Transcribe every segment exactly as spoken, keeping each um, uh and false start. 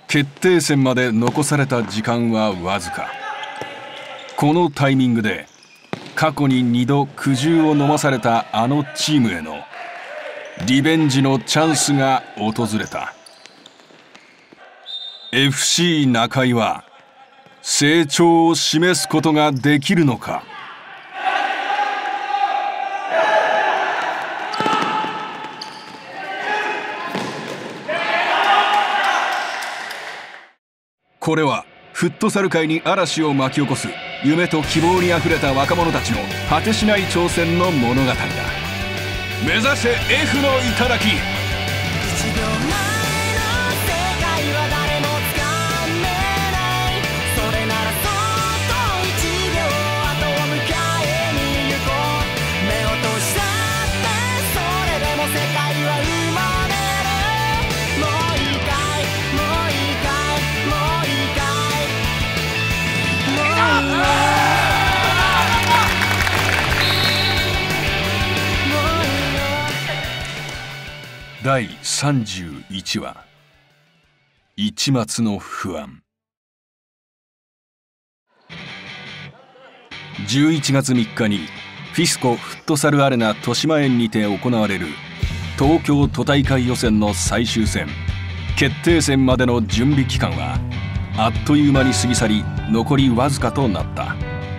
決定戦まで残された時間はわずか。このタイミングで過去ににど苦汁を飲まされたあのチームへのリベンジのチャンスが訪れた。 エフシー 中井は成長を示すことができるのか。これはフットサル界に嵐を巻き起こす夢と希望にあふれた若者たちの果てしない挑戦の物語だ。目指せ F の頂き。だいさんじゅういちわ一抹の不安。じゅういちがつみっかにフィスコフットサルアレナ豊島園にて行われる東京都大会予選の最終戦決定戦までの準備期間はあっという間に過ぎ去り、残りわずかとなった。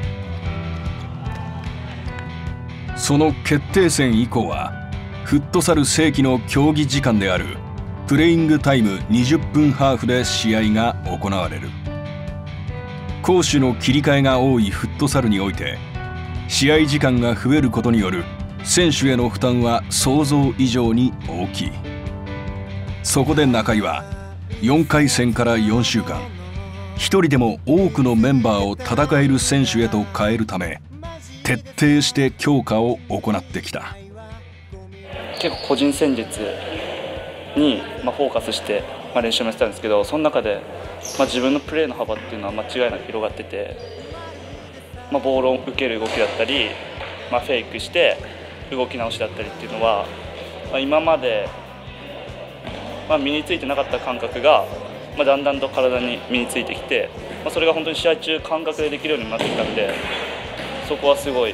その決定戦以降はフットサル正規の競技時間であるプレイングタイムにじゅっぷんハーフで試合が行われる。攻守の切り替えが多いフットサルにおいて試合時間が増えることによる選手への負担は想像以上に大きい。そこで中井はよんかい戦からよんしゅうかん一人でも多くのメンバーを戦える選手へと変えるため徹底して強化を行ってきた。 結構個人戦術にまあフォーカスしてまあ練習もしてたんですけど、その中でまあ自分のプレーの幅っていうのは間違いなく広がってて、まあボールを受ける動きだったり、まあフェイクして動き直しだったりっていうのは、まあ今までまあ身についてなかった感覚がまあだんだんと体に身についてきて、まあそれが本当に試合中感覚でできるようになってきたので、そこはすごい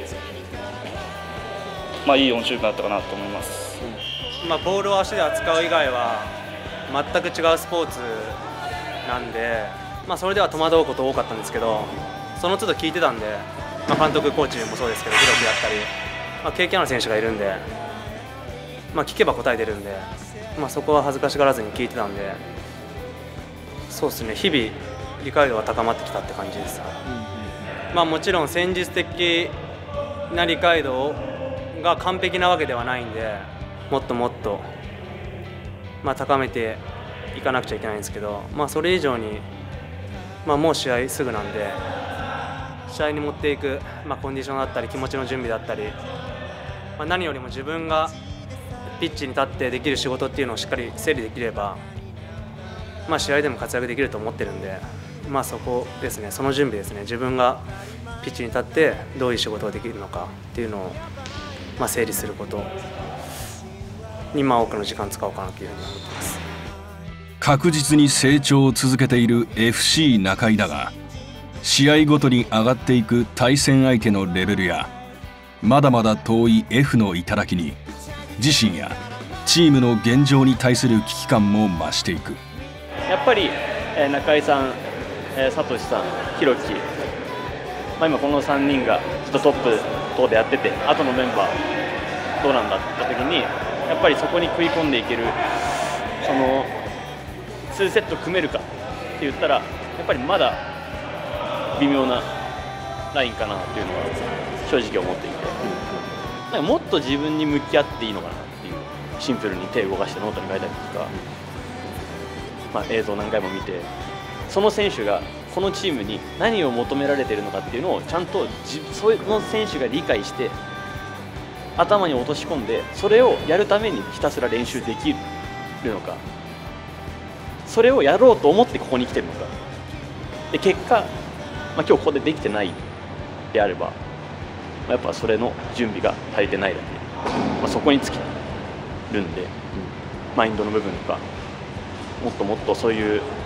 まあいいよんしゅうかんだったかなと思います。 まあ、ボールを足で扱う以外は全く違うスポーツなんで、まあ、それでは戸惑うこと多かったんですけど、その都度聞いてたんで、まあ、監督コーチもそうですけど広くやったり、まあ、経験ある選手がいるんで、まあ、聞けば答えてるんで、まあ、そこは恥ずかしがらずに聞いてたんで、そうですね、日々理解度が高まってきたって感じです。うん、まあ、もちろん戦術的な理解度が完璧なわけではないんで、もっともっと、まあ、高めていかなくちゃいけないんですけど、まあ、それ以上に、まあ、もう試合すぐなんで試合に持っていく、まあ、コンディションだったり気持ちの準備だったり、まあ、何よりも自分がピッチに立ってできる仕事っていうのをしっかり整理できれば、まあ、試合でも活躍できると思ってるんで、まあ、そこですね、その準備ですね。自分がピッチに立ってどういう仕事ができるのかっていうのを、まあ、整理することにまあ多くの時間使おうかなというふうに思っています。 確実に成長を続けている エフシー 中井だが、試合ごとに上がっていく対戦相手のレベルやまだまだ遠い F の頂に自身やチームの現状に対する危機感も増していく。 やっぱり、えー、中井さん、えー、サトシさん、ヒロキ、まあ、今このさんにんがちょっとトップ等でやってて、後のメンバーどうなんだって言った時に、やっぱりそこに食い込んでいける、そのにセット組めるかって言ったらやっぱりまだ微妙なラインかなっていうのは正直思っていて、なんかもっと自分に向き合っていいのかなっていう、シンプルに手を動かしてノートに書いたりとか、まあ、映像何回も見て、その選手がこのチームに何を求められているのかっていうのをちゃんとその選手が理解して頭に落とし込んで、それをやるためにひたすら練習できるのか、それをやろうと思ってここに来てるのかで、結果、まあ、今日ここでできてないであれば、やっぱそれの準備が足りてないだけ、まあ、そこに尽きるんで、マインドの部分とかもっともっとそういう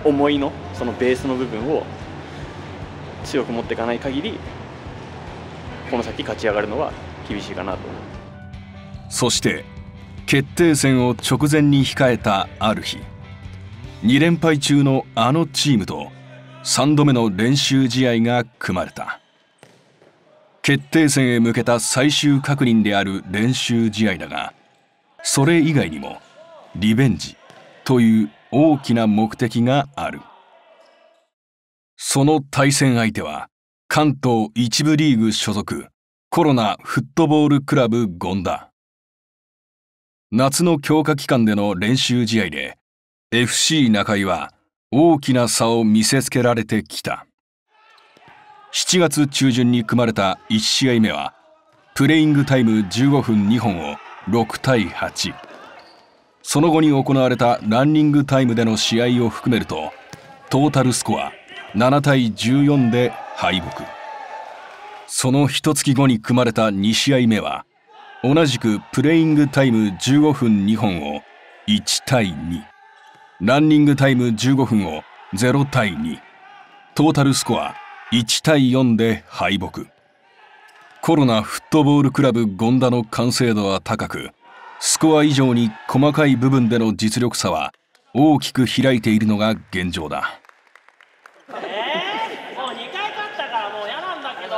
思いのそのベースの部分を強く持っていかない限りこの先勝ち上がるのは厳しいかなと思う。 そして決定戦を直前に控えたある日、に連敗中のあのチームとさんどめの練習試合が組まれた。決定戦へ向けた最終確認である練習試合だが、それ以外にもリベンジという大きな目的がある。その対戦相手は関東一部リーグ所属コロナフットボールクラブ権田。夏の強化期間での練習試合で エフシー 中井は大きな差を見せつけられてきた。しちがつ中旬に組まれたいち試合目はプレイングタイムじゅうごふんにほんをろくたいはち。その後に行われたランニングタイムでの試合を含めるとトータルスコアななたいじゅうよんで敗北。その一月後に組まれたに試合目は同じくプレイングタイムじゅうごふんにほんをいちたいに、ランニングタイムじゅうごふんをゼロたいに、トータルスコアいちたいよんで敗北。コロナフットボールクラブ権田の完成度は高く、スコア以上に細かい部分での実力差は大きく開いているのが現状だ。 えー、もうにかい勝ったからもう嫌なんだけど。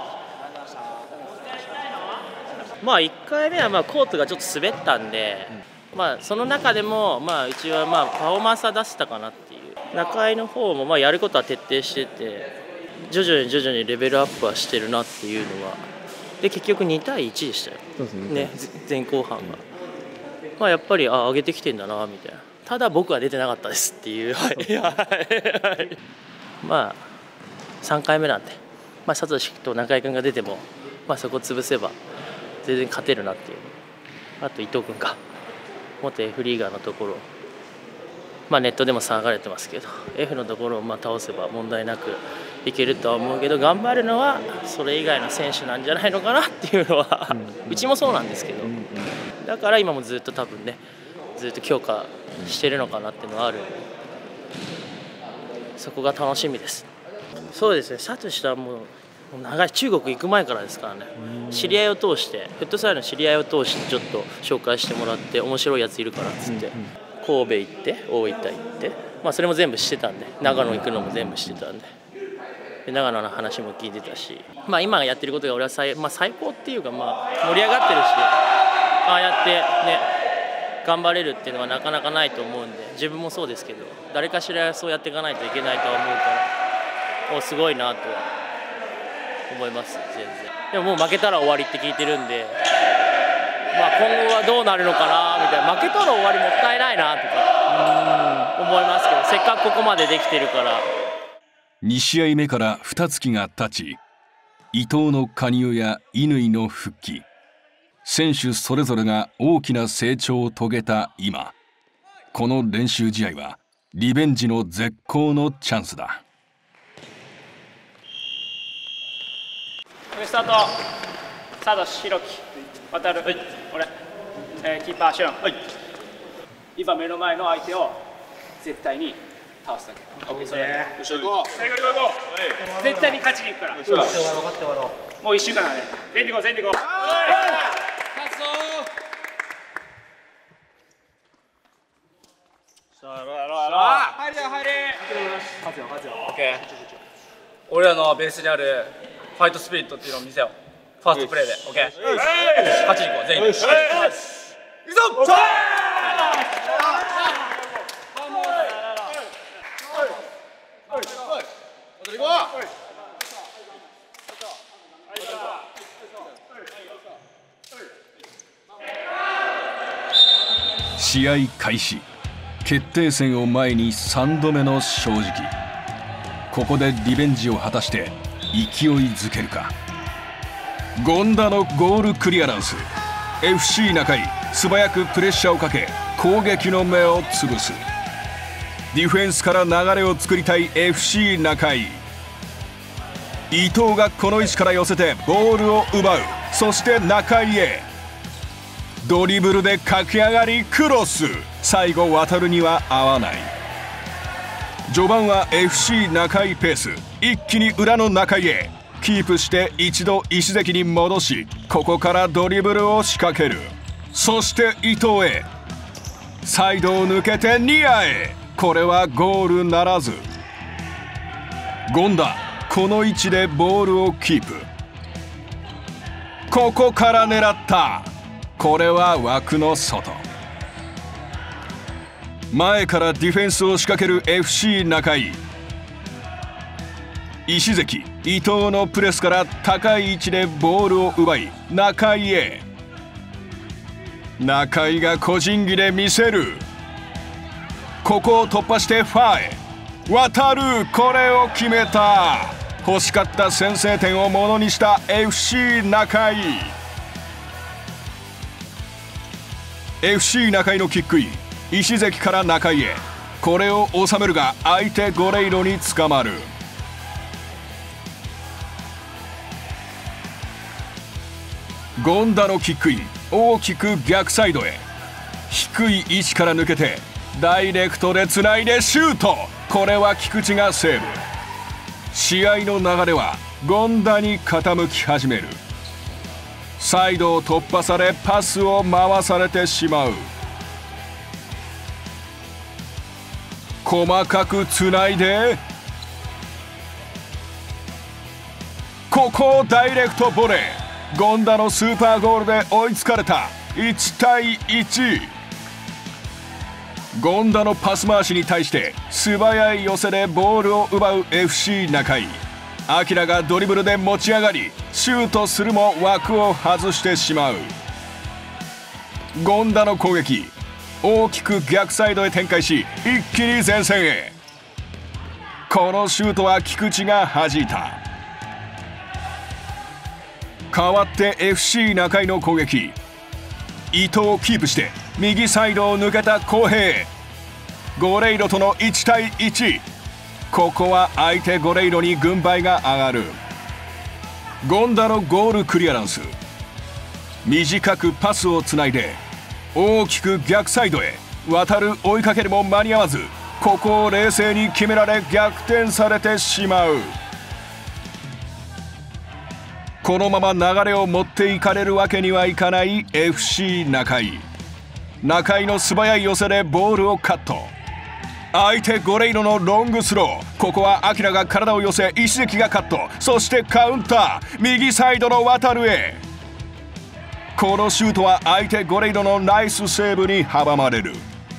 まあいっかいめはまあコートがちょっと滑ったんで、うん、まあその中でもまあうちはまあパフォーマンスは出せたかなっていう。中井の方もまあやることは徹底してて、徐々に徐々にレベルアップはしてるなっていうのは。で結局にたいいちでしたよ。そうですね。ね、前後半が。まあやっぱりあ上げてきてんだなみたいな。ただ僕は出てなかったですっていう。はいはい。まあさんかいめなんで、まあサトシと中井君が出てもまあそこ潰せば。全然勝てるなっていう。あと伊藤君か元 F リーガーのところ、まあネットでも騒がれてますけど F のところをまあ倒せば問題なくいけるとは思うけど、頑張るのはそれ以外の選手なんじゃないのかなっていうのは、うんうん、うちもそうなんですけど、うんうん、だから今もずっと多分ねずっと強化してるのかなっていうのはあるんで、そこが楽しみです。そうですね、サトシはもう長い中国行く前からですからね、知り合いを通してフットサルの知り合いを通してちょっと紹介してもらって、面白いやついるからっつって、うんうん、神戸行って大分行って、まあ、それも全部してたんで、長野行くのも全部してたんで、で長野の話も聞いてたし、まあ、今やってることが俺は 最,、まあ、最高っていうか、まあ、盛り上がってるし、ああやってね頑張れるっていうのはなかなかないと思うんで、自分もそうですけど誰かしらそうやっていかないといけないとは思うから、おすごいなとは思います。全然でももう負けたら終わりって聞いてるんで、まあ、今後はどうなるのかなみたいな、負けたら終わりもったいないなとか思いますけど、せっかくここまでできてるから。 に試合目からに月が経ち、伊藤の加入や乾の復帰、選手それぞれが大きな成長を遂げた今、この練習試合はリベンジの絶好のチャンスだ。 スタート。サトシ、ヒロキ、渡る、はい、俺、えー、キーパーシュン、はい、今目の前の相手を絶対に倒すだけ。オッケー、それ。よっしゃ、行こう。最後に行こう。絶対に勝ちに行くから。分かって終わろう。もう一週間だね。全力行こう、全力行こう。勝つぞー。さあ、やろうやろうやろう。入れよ、入れ。勝つよ、勝つよ。オッケー。俺らのベースにあるファイトスピリットっていうのを見せよう。ファーストプレーで、オッケー。勝ちに行こう、全員。行くぞ。 試合開始。決定戦を前にさんどめの正直。ここでリベンジを果たして勢いづけるか。権田のゴールクリアランス。 エフシー 中井素早くプレッシャーをかけ攻撃の目を潰す。ディフェンスから流れを作りたい エフシー 中井。伊藤がこの位置から寄せてボールを奪う。そして中井へドリブルで駆け上がりクロス。最後渡るには合わない。 序盤は エフシー 中井ペース。一気に裏の中井へキープして一度石関に戻し、ここからドリブルを仕掛ける。そして伊藤へサイドを抜けてニアへ。これはゴールならず。権田、この位置でボールをキープ。ここから狙った。これは枠の外。前からディフェンスを仕掛ける エフシー 中井。石関、伊藤のプレスから高い位置でボールを奪い中井へ。中井が個人技で見せる。ここを突破してファーへ渡る。これを決めた。欲しかった先制点をものにした エフシー 中井。 エフシー 中井のキックイン。石関から中井へ。これを収めるが相手ゴレイロに捕まる。権田のキックイン。大きく逆サイドへ。低い位置から抜けてダイレクトでつないでシュート。これは菊池がセーブ。試合の流れは権田に傾き始める。サイドを突破されパスを回されてしまう。細かくつないでここをダイレクトボレー。権田のスーパーゴールで追いつかれた。いちたいいち。権田のパス回しに対して素早い寄せでボールを奪う エフシー 中井。明がドリブルで持ち上がりシュートするも枠を外してしまう。権田の攻撃。大きく逆サイドへ展開し一気に前線へ。このシュートは菊池が弾いた。代わって エフシー 中井の攻撃。伊藤をキープして右サイドを抜けた公平。ゴレイロとのいちたいいち。ここは相手ゴレイロに軍配が上がる。権田のゴールクリアランス。短くパスをつないで大きく逆サイドへ渡る。追いかけるも間に合わず、ここを冷静に決められ逆転されてしまう。このまま流れを持っていかれるわけにはいかない エフシー 中井。中井の素早い寄せでボールをカット。相手ゴレイロのロングスロー。ここは明が体を寄せ石関がカット。そしてカウンター。右サイドの渡るへ。このシュートは相手ゴレイロのナイスセーブに阻まれる。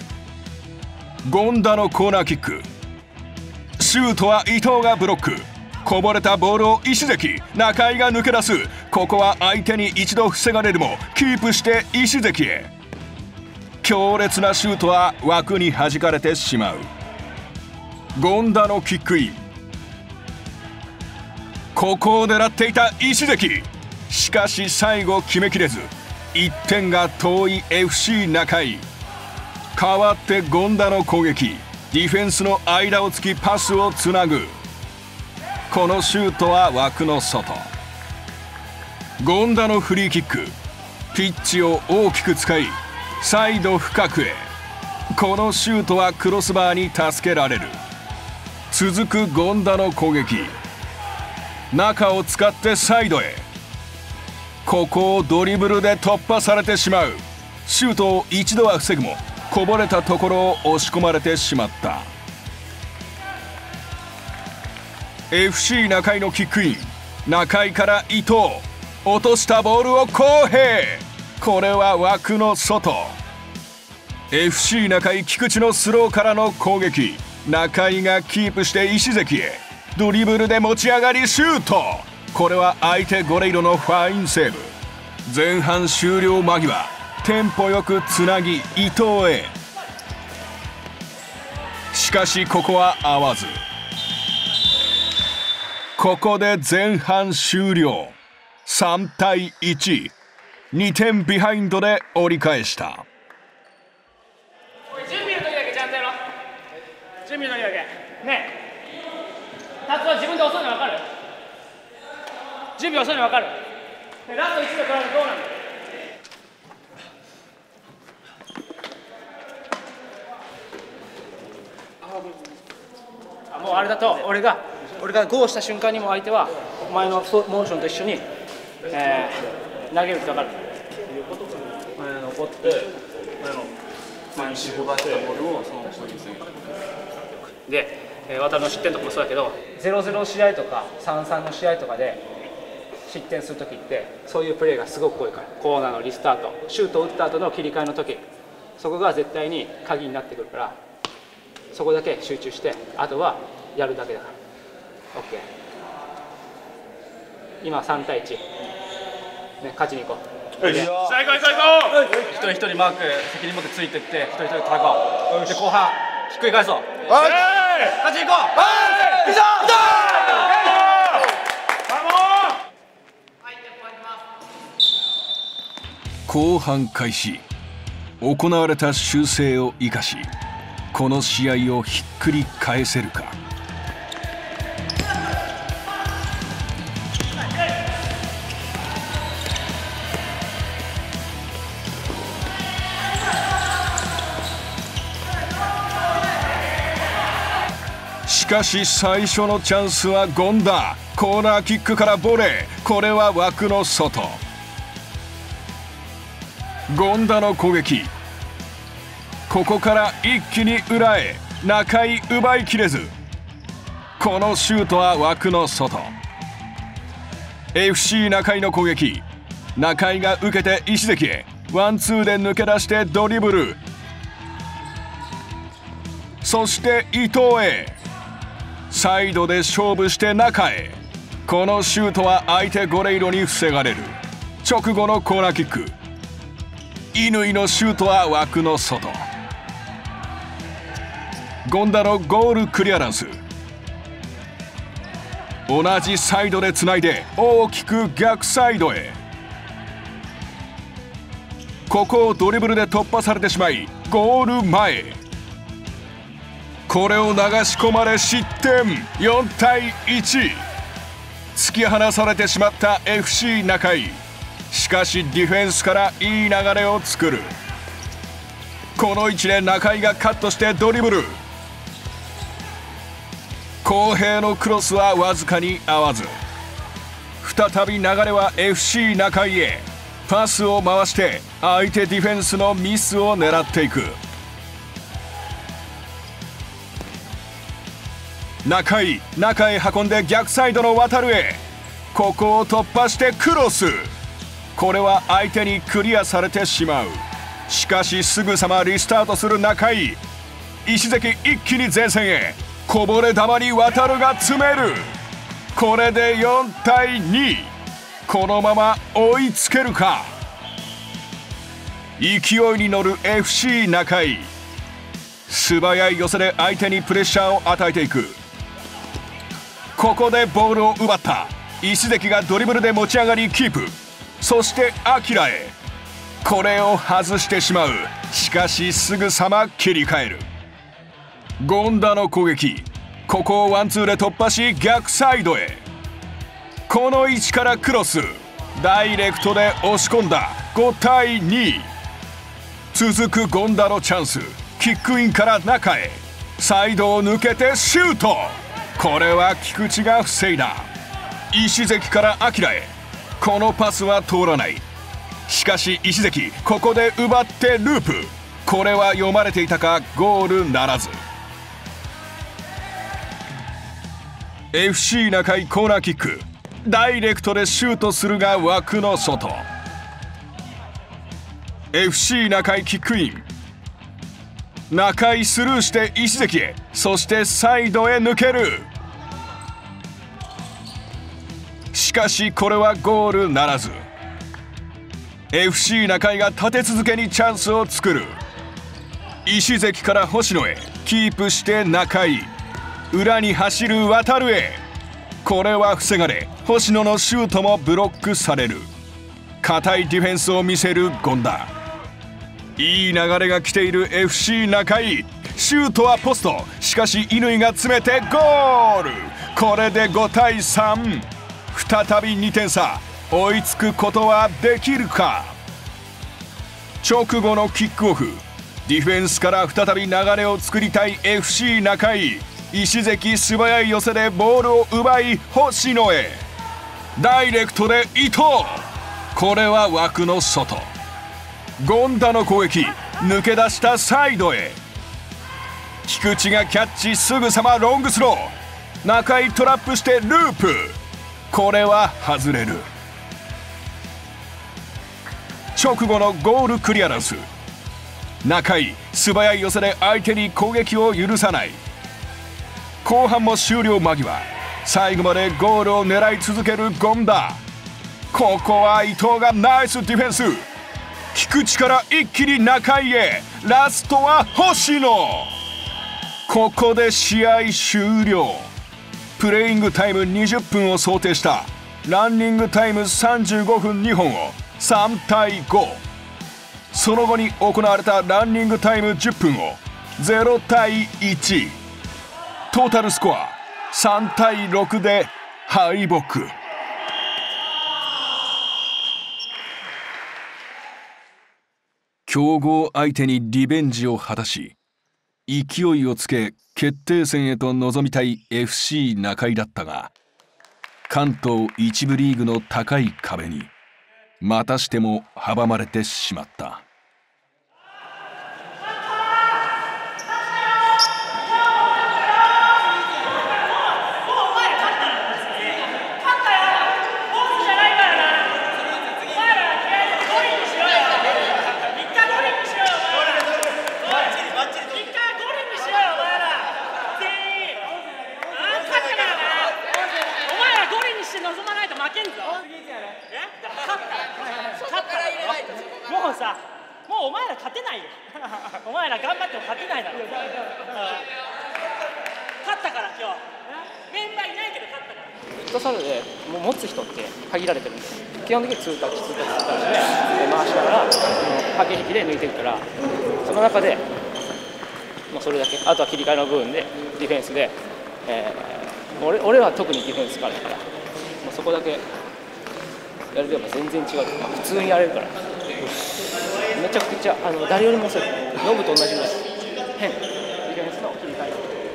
権田のコーナーキック。シュートは伊藤がブロック。こぼれたボールを石関。中井が抜け出す。ここは相手に一度防がれるもキープして石関へ。強烈なシュートは枠に弾かれてしまう。権田のキックイン。ここを狙っていた石関。しかし最後決めきれずいってんが遠い エフシー 中井。代わって権田の攻撃。ディフェンスの間を突きパスをつなぐ。このシュートは枠の外。権田のフリーキック。ピッチを大きく使いサイド深くへ。このシュートはクロスバーに助けられる。続く権田の攻撃。中を使ってサイドへ。ここをドリブルで突破されてしまう。シュートを一度は防ぐもこぼれたところを押し込まれてしまった。 エフシー 中井のキックイン。中井から伊藤。落としたボールを公平。これは枠の外。 エフシー 中井菊池のスローからの攻撃。中井がキープして石関へ。ドリブルで持ち上がりシュート。これは相手ゴレイロのファインセーブ。前半終了間際テンポよくつなぎ伊藤へ。しかしここは合わず。ここで前半終了。さんたいいち。にてんビハインドで折り返した。 準備の時だけちゃんとやろう。準備の時だけねえ。タツは自分で遅いの分かる？準備遅いの分かる？でラストいちびょう取られるとどうなるの？ もうあれだと俺が俺がゴーした瞬間にも相手はお前のモーションと一緒に、えー、投げるって分かる。前に残って前の前に絞られたボールをその人に防ぐ。で、えー、渡るの失点とかもそうだけどゼロゼロ試合とかさんさんの試合とかで失点するときってそういうプレーがすごく多いから、コーナーのリスタート、シュートを打った後の切り替えの時、そこが絶対に鍵になってくるから、そこだけ集中してあとはやるだけだから。 OK、 今さんたいいち、ね、勝ちに行こう。 よし、さあ行こう行こう行こう。一人一人マーク責任持ってついてって一人一人戦おう。で後半ひっくり返そう。勝ちに行こう。いいぞ。 後半開始。行われた修正を生かしこの試合をひっくり返せるか。しかし最初のチャンスは権田。コーナーキックからボレー。これは枠の外。権田の攻撃。ここから一気に裏へ。中井奪いきれず。このシュートは枠の外。 エフシー 中井の攻撃。中井が受けて石関へ。ワンツーで抜け出してドリブル。そして伊藤へ。サイドで勝負して中へ。このシュートは相手ゴレイロに防がれる。直後のコーナーキック。乾のシュートは枠の外。権田のゴールクリアランス。同じサイドでつないで大きく逆サイドへ。ここをドリブルで突破されてしまいゴール前。これを流し込まれ失点。よんたいいち。突き放されてしまった エフシー 中井。しかしディフェンスからいい流れを作る。この位置で中井がカットしてドリブル。公平のクロスはわずかに合わず。再び流れは エフシー 中井へ。パスを回して相手ディフェンスのミスを狙っていく。中井、中へ運んで逆サイドの渡るへ。ここを突破してクロス。これは相手にクリアされてしまう。しかしすぐさまリスタートする中井。石関一気に前線へ。こぼれ球に渡るが詰める。これでよんたいに。このまま追いつけるか。勢いに乗る エフシー 中井。素早い寄せで相手にプレッシャーを与えていく。ここでボールを奪った石関がドリブルで持ち上がりキープ。そして明へ。これを外してしまう。しかしすぐさま切り替える。権田の攻撃。ここをワンツーで突破し逆サイドへ。この位置からクロス。ダイレクトで押し込んだ。ごたいに。続く権田のチャンス。キックインから中へ。サイドを抜けてシュート。これは菊池が防いだ。石関から明へ。このパスは通らない。しかし石関ここで奪ってループ。これは読まれていたか。ゴールならず。エフシー 中井コーナーキック。ダイレクトでシュートするが枠の外。 エフシー 中井キックイン。中井スルーして石関へ。そしてサイドへ抜ける。しかしこれはゴールならず。 エフシー 中井が立て続けにチャンスを作る。石関から星野へ。キープして中井。裏に走る渡るへ。これは防がれ星野のシュートもブロックされる。堅いディフェンスを見せる権田。いい流れが来ている エフシー 中井。シュートはポスト。しかし乾が詰めてゴール。これでごたいさん。再びにてん差。追いつくことはできるか。直後のキックオフ。ディフェンスから再び流れを作りたい エフシー 中井。 石関素早い寄せでボールを奪い星野へ。ダイレクトで伊藤、これは枠の外。権田の攻撃、抜け出したサイドへ。菊池がキャッチ、すぐさまロングスロー。中井トラップしてループ、これは外れる。直後のゴールクリアランス。中井素早い寄せで相手に攻撃を許さない。後半も終了間際、最後までゴールを狙い続ける権田。ここは伊藤がナイスディフェンス。菊池から一気に中井へ。ラストは星野。ここで試合終了。プレイングタイムにじゅっぷんを想定したランニングタイムさんじゅうごふんにほんをさんたいご。その後に行われたランニングタイムじゅっぷんをゼロたいいち。トータルスコアさんたいろくで敗北。強豪相手にリベンジを果たし、勢いをつけ決定戦へと臨みたい エフシー 中井だったが、関東一部リーグの高い壁にまたしても阻まれてしまった。 もうさ、もうお前ら勝てないよ。お前ら頑張っても勝てないだろ。勝ったから今日。メンバーいないけど勝ったから。フットサルでもう持つ人って限られてるんですよ。基本的にツータッチツータッチツータッチで回しながら駆け引きで抜いてるから、その中でもうそれだけ。あとは切り替えの部分でディフェンスで、えー、俺, 俺は特にディフェンスからだから、もうそこだけやるとやっぱ全然違う。普通にやれるから。めちゃくちゃあの誰よりも遅い。ノブと同じぐらい変。ディフェンスの切り替え。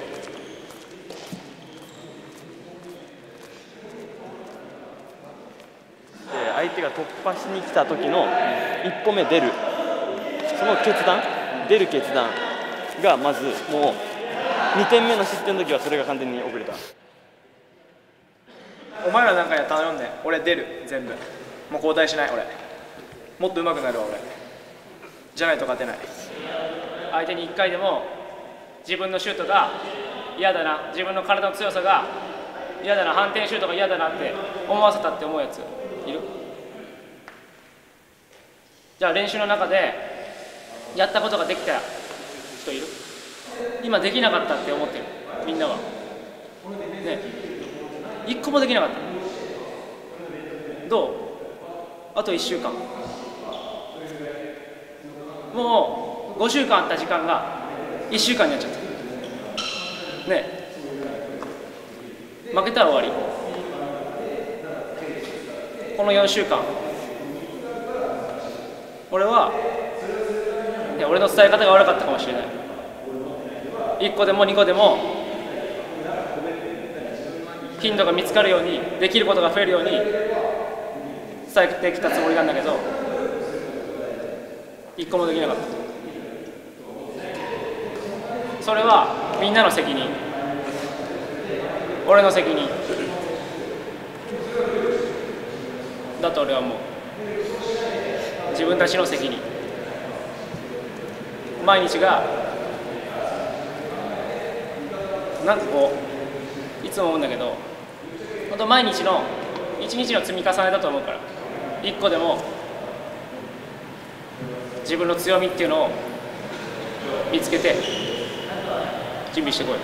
で相手が突破しに来た時のいっこめ出る、その決断、出る決断がまずもうにてんめの失点の時はそれが完全に遅れた。 お前らなんかや頼んで、俺出る全部。もう交代しない俺。もっと上手くなるわ俺。じゃないと勝てない。 相手にいっかいでも自分のシュートが嫌だな、自分の体の強さが嫌だな、反転シュートが嫌だなって思わせたって思うやついる？じゃあ練習の中でやったことができた人いる？今できなかったって思ってるみんなはね。いっこもできなかった。どう？あといっしゅうかん、もうごしゅうかんあった時間がいっしゅうかんになっちゃったね。負けたら終わり。このよんしゅうかん俺はいや俺の伝え方が悪かったかもしれない。いっこでもにこでも頻度が見つかるように、できることが増えるように伝えてきたつもりなんだけど、いっこもできなかった。それはみんなの責任、俺の責任だと俺は思う。自分たちの責任。毎日がなんかこういつも思うんだけど、本当毎日の一日の積み重ねだと思うから、一個でも自分の強みっていうのを見つけて準備してこい。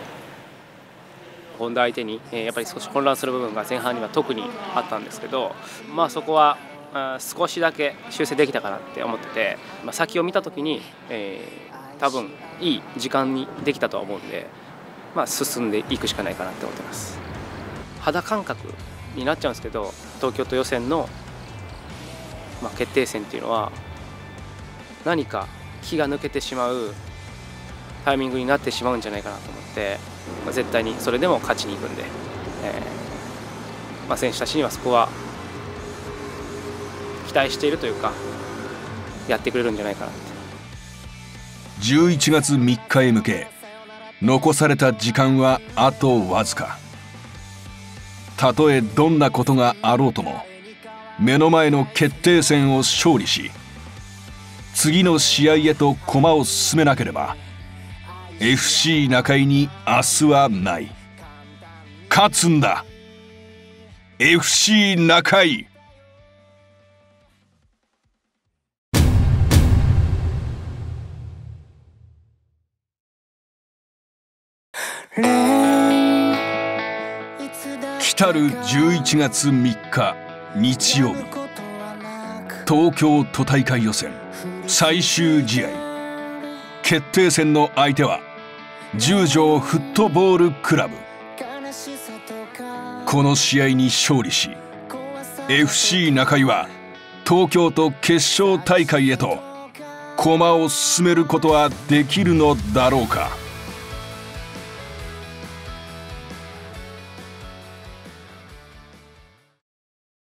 本田相手にやっぱり少し混乱する部分が前半には特にあったんですけど、まあそこは少しだけ修正できたかなって思ってて、まあ、先を見た時に、えー、多分いい時間にできたとは思うんで、まあ、進んでいくしかないかなって思ってます。肌感覚になっちゃうんですけど、東京都予選の、まあ、決定戦っていうのは何か気が抜けてしまうタイミングになってしまうんじゃないかなと思って。 、まあ、絶対にそれでも勝ちに行くんで、えーまあ、選手たちにはそこは期待しているというかやってくれるんじゃないかなって。 じゅういちがつみっかへ向け残された時間はあとわずか。たとえどんなことがあろうとも目の前の決定戦を勝利し次の試合へと駒を進めなければ エフシー 中井に明日はない。勝つんだ エフシー 中井。来るじゅういちがつみっか日曜日、東京都大会予選最終試合。決定戦の相手は十条フットボールクラブ。この試合に勝利し エフシー 中井は東京都決勝大会へと駒を進めることはできるのだろうか。